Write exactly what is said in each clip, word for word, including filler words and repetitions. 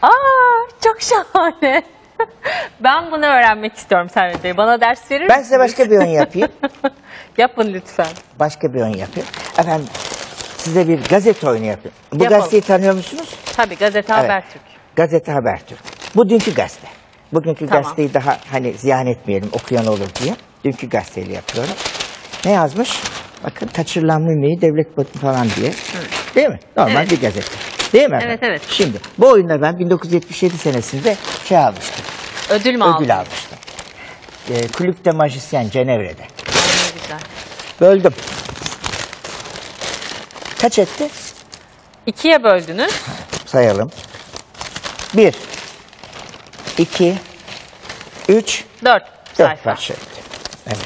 Aa, çok şahane. Ben bunu öğrenmek istiyorum Sermet Bey. Bana ders verir misiniz? Ben size başka bir oyun yapayım. Yapın lütfen. Başka bir oyun yapayım. Efendim size bir gazete oyunu yapayım. Bu Yapalım. gazeteyi tanıyor musunuz? Tabii, Gazete Evet. Habertürk. Gazete Habertürk. Bu dünkü gazete. Bugünkü Tamam. gazeteyi daha hani ziyan etmeyelim, okuyan olur diye. Dünkü gazeteyle yapıyorum. Ne yazmış? Bakın kaçırılan mümiyi devlet batı falan diye. Evet. Değil mi? Normal Evet. bir gazete. Değil mi efendim? Evet, evet. Şimdi bu oyunda ben bin dokuz yüz yetmiş yedi senesinde şey almıştım. Ödül mü aldın? Ödül almıştım. Ee, Kulüpte Majisyen Cenevre'de. Ne güzel. Böldüm. Kaç etti? İkiye böldünüz. Sayalım. Bir, iki, üç, Dört dört sayfa. parça etti. Evet.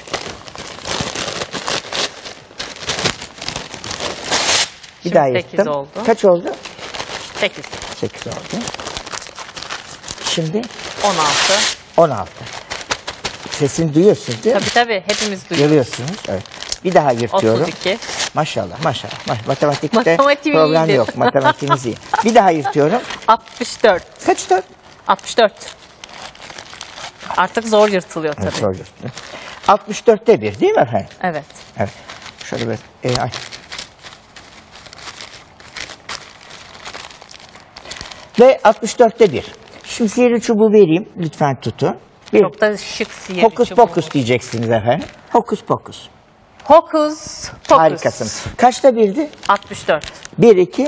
Bir Şimdi daha sekiz yırttım. oldu. Kaç oldu? Sekiz. Sekiz oldu. Şimdi On altı. on altı. Sesini duyuyorsunuz değil mi? Tabii tabii, hepimiz duyuyoruz. Görüyorsunuz. Evet. Bir daha yırtıyorum. Otuz iki. Maşallah maşallah. Ma- Matematikte Matematiğim problem iyidir. yok. Matematiğimiz iyi. Bir daha yırtıyorum. Altmış dört. Kaç dört? Altmış dört. Artık zor yırtılıyor tabii. Evet, zor yırttım. altmış dörtte bir değil mi efendim? Evet. Evet. Şöyle bir e, ay. Ve altmış dörtte bir. Şimdi sihirli çubuğu vereyim. Lütfen tutun. Bir Çok da şık sihirli hokus çubuğumuz. pokus diyeceksiniz efendim. Hokus pokus. Hokus pokus. Harikasınız. Kaçta birdi? altmış dört. Bir, iki.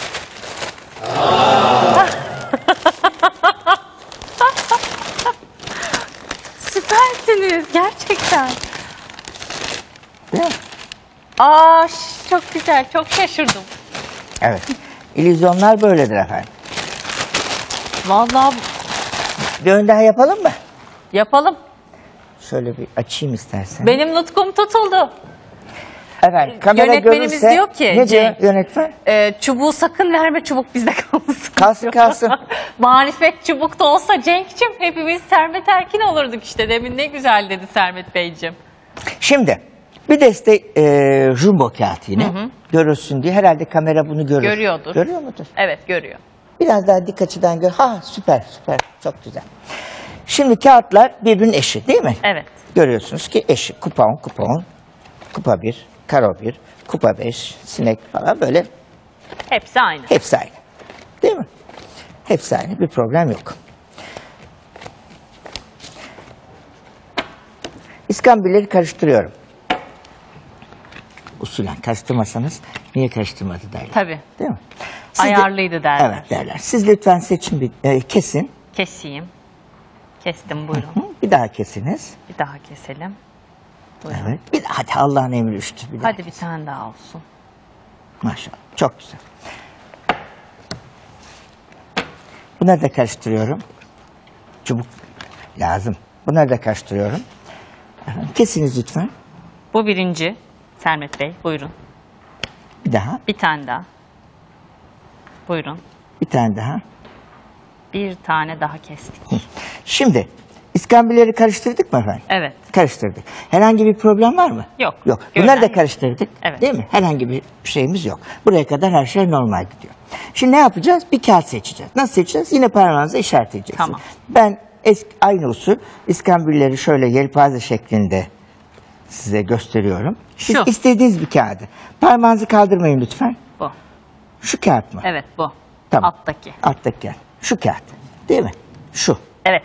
Süpersiniz gerçekten. Değil mi? Aa, ş- çok güzel. Çok şaşırdım. Evet. İllüzyonlar böyledir efendim. Vallahi Bir oyun daha yapalım mı? yapalım. Şöyle bir açayım istersen. Benim nutkum tutuldu. Efendim kamera Yönetmenimiz görürse... diyor ki, Ne diyor Cenk, yönetmen? Ee, çubuğu sakın verme, çubuk bizde kalsın. Kalsın, kalsın. Marifet çubukta olsa Cenk'cim hepimiz Sermet Erkin olurduk işte. Demin ne güzel dedi Sermet Beyciğim. Şimdi bir deste e, jumbo kağıt yine. Hı hı. Görürsün diye herhalde kamera bunu görür. Görüyordur. Görüyor mudur? Evet, görüyor. Biraz daha dik açıdan gör. Ha süper süper çok güzel. Şimdi kağıtlar birbirinin eşi değil mi? Evet. Görüyorsunuz ki eşi. Kupa on, kupa on, kupa bir, karo bir, kupa beş, sinek falan böyle Hepsi aynı. hepsi aynı. Değil mi? Hepsi aynı, bir problem yok. İskambilleri karıştırıyorum. Usulen karıştırmasanız niye karıştırmadı derler. Tabii. Değil mi? Siz de- Ayarlıydı derler. Evet derler. Siz lütfen seçin bir e, kesin. Keseyim. Kestim, buyurun. Hı, bir daha kesiniz. Bir daha keselim. Buyurun. Evet. Bir daha, hadi Allah'ın emri üçtür. Bir daha Hadi bir kesin. tane daha olsun. Maşallah. Çok güzel. Bunları da karıştırıyorum. Çubuk lazım. Bunları da karıştırıyorum. Efendim, kesiniz lütfen. Bu birinci. Sermet Bey, buyurun. Bir daha. Bir tane daha. Buyurun. Bir tane daha. Bir tane daha kestik. Şimdi iskambilleri karıştırdık mı efendim? Evet. Karıştırdık. Herhangi bir problem var mı? Yok. Yok. Görünen Bunları da yok. karıştırdık. Evet. Değil mi? Herhangi bir şeyimiz yok. Buraya kadar her şey normal gidiyor. Şimdi ne yapacağız? Bir kağıt seçeceğiz. Nasıl seçeceğiz? Yine parmağınızla işaretleyeceksiniz. Tamam. Ben eski, aynı usul iskambilleri şöyle yelpaze şeklinde size gösteriyorum. Siz Şu. istediğiniz bir kağıdı. Parmağınızı kaldırmayın lütfen. Bu. Şu kağıt mı? Evet, bu. Tamam. Alttaki. Alttaki kağıt. Şu kağıt. Değil mi? Şu. Evet.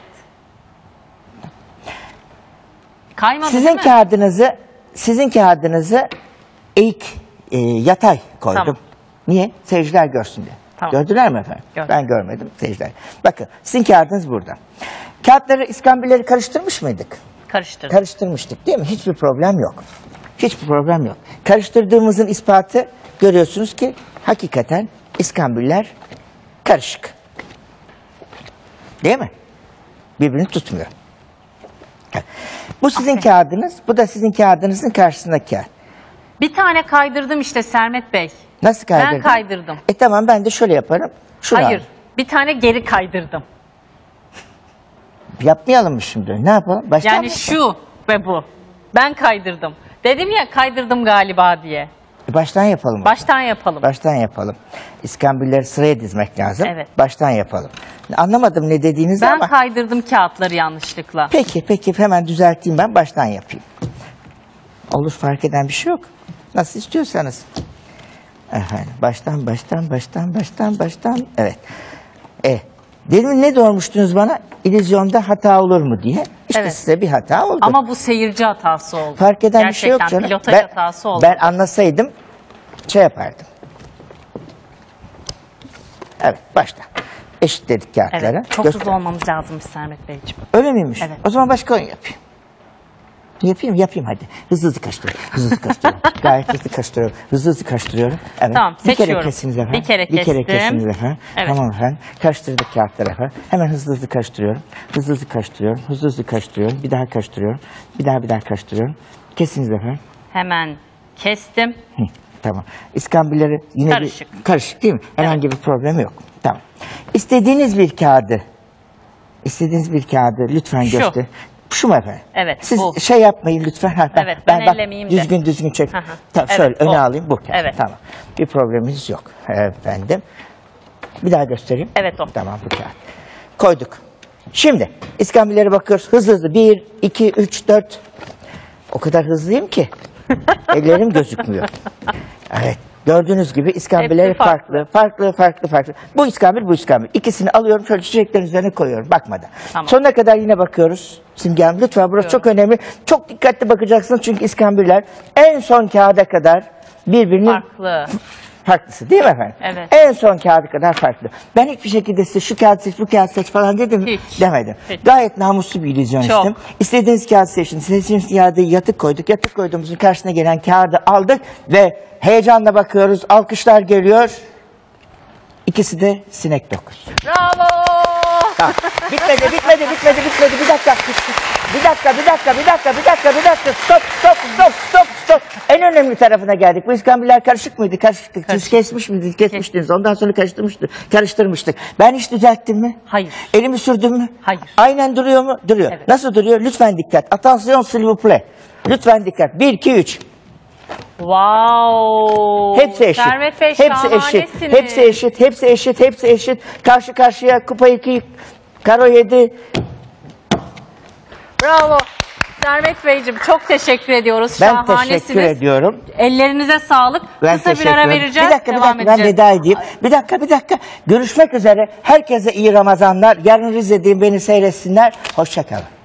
Kaymadı Sizin değil mi? kağıdınızı, sizin kağıdınızı eğik, e, yatay koydum. Tamam. Niye? Seyirciler görsün diye. Tamam. Gördüler mi efendim? Gördüm. Ben görmedim, seyirciler. Bakın, sizin kağıdınız burada. Kağıtları, iskambilleri karıştırmış mıydık? Karıştırdım. Karıştırmıştık değil mi? Hiçbir problem yok. Hiçbir problem yok. Karıştırdığımızın ispatı görüyorsunuz ki hakikaten iskambiller karışık. Değil mi? Birbirini tutmuyor. Bu sizin Aferin. kağıdınız, bu da sizin kağıdınızın karşısındaki kağıt. Bir tane kaydırdım işte Sermet Bey. Nasıl kaydırdın? Ben kaydırdım. E tamam ben de şöyle yaparım. Şunu Hayır. al. Bir tane geri kaydırdım. Yapmayalım mı şimdi? Ne yapalım? Baştan Yani mı? şu ve bu. Ben kaydırdım. Dedim ya kaydırdım galiba diye. Baştan yapalım. Baştan yapalım. Baştan yapalım. İskambülleri sıraya dizmek lazım. Evet. Baştan yapalım. Anlamadım ne dediğinizi Ben ama. kaydırdım kağıtları yanlışlıkla. Peki peki hemen düzelteyim, ben baştan yapayım. Olur, fark eden bir şey yok. Nasıl istiyorsanız. Efendim, baştan baştan baştan baştan baştan. Evet. E, demin ne sormuştunuz bana? İllüzyonda hata olur mu diye. İşte Evet. size bir hata oldu. Ama bu seyirci hatası oldu. Fark eden Gerçekten bir şey yok canım. pilotaj Ben, hatası oldu. ben anlasaydım şey yapardım. Evet, baştan. Eşitledik kağıtları. Evet, çok Göster- hızlı olmamız lazımmış Sermet Beyciğim. Öyle miymiş? Evet. O zaman başka oyun yapayım. Yapayım, yapayım hadi. Hızlı hızlı kaçtırıyorum. Hızlı hızlı kaçtırıyorum. Gayet hızlı kaçtırıyorum. Hızlı hızlı kaçtırıyorum. Evet. Tamam, Bir kere seçiyorum. kesiniz efendim. Bir kere Bir kere kestim. kesiniz efendim. Evet. Tamam efendim. Karıştırdık kağıtları efendim. Hemen hızlı hızlı kaçtırıyorum. Hızlı hızlı kaçtırıyorum. Hızlı hızlı kaçtırıyorum. Bir daha kaçtırıyorum. Bir daha bir daha kaçtırıyorum. Kesiniz efendim. Hemen kestim. Hı, tamam. İskambülleri yine Karışık. bir karışık değil mi? Herhangi bir problem yok. Tamam. İstediğiniz bir kağıdı, istediğiniz bir kağıdı lütfen Şu. göster. Şu mu efendim? Evet, Siz bu. şey yapmayın lütfen. Ha, Evet, ben bak, ellemeyeyim de. düzgün düzgün çek. Hı hı. Tamam, Evet, şöyle öne o. alayım bu kağıt. Evet. Tamam. Bir problemimiz yok efendim. Bir daha göstereyim. Evet, o. Tamam, bu kağıt. Koyduk. Şimdi iskambillere bakıyoruz. Hızlı hızlı. Bir, iki, üç, dört. O kadar hızlıyım ki ellerim gözükmüyor. Evet. Gördüğünüz gibi iskambilleri Hepsi farklı. farklı, farklı, farklı, farklı. Bu iskambil, bu iskambil. İkisini alıyorum, şöyle çiçeklerin üzerine koyuyorum, bakmadan. Tamam. Sonuna kadar yine bakıyoruz. Simge Hanım, lütfen burası çok önemli. Çok dikkatli bakacaksınız çünkü iskambiller en son kağıda kadar birbirinin Farklı. farklısı değil mi efendim? Evet. En son kağıdı kadar farklı. Ben hiçbir şekilde size şu kağıt seç, bu kağıt seç falan dedim mi? Hiç. Demedim. Hiç. Gayet namuslu bir illüzyonistim. Çok. İstediğiniz kağıt seçin. Seçtiğiniz kağıdı yatık koyduk. Yatık koyduğumuzun karşısına gelen kağıdı aldık ve heyecanla bakıyoruz. Alkışlar geliyor. İkisi de sinek dokusu. Bravo! Tamam. Bitmedi, bitmedi, bitmedi, bitmedi. Bir dakika. Bir dakika, bir dakika, bir dakika, bir dakika, bir dakika. Stop, stop, stop, stop, stop. En önemli tarafına geldik. Bu iskambiller karışık mıydı? Karışıktık. Siz Karışık. kesmiş miydiniz? Kesmiştiniz. Ondan sonra karıştırmıştık. Karıştırmıştık. Ben hiç düzelttim mi? Hayır. Elimi sürdüm mü? Hayır. Aynen duruyor mu? Duruyor. Evet. Nasıl duruyor? Lütfen dikkat. Attention s'il vous plaît. Lütfen dikkat. Bir, iki, üç. Wow! Hepsi eşit. Sermet Bey Hepsi eşit. şahanesiniz. Hepsi eşit. Hepsi eşit. Hepsi eşit. Karşı karşıya kupa iki, karo yedi. Bravo. Sermet Beyciğim çok teşekkür ediyoruz. Ben Şahanesiniz. teşekkür ediyorum. Ellerinize sağlık. Ben Kısa bir teşekkür ara ederim. vereceğiz. Bir dakika, bir devam dakika, ben edeceğiz. veda edeyim. Bir dakika, bir dakika. Görüşmek üzere. Herkese iyi Ramazanlar. Yarın Rize'deyim, beni seyretsinler. Hoşça kalın.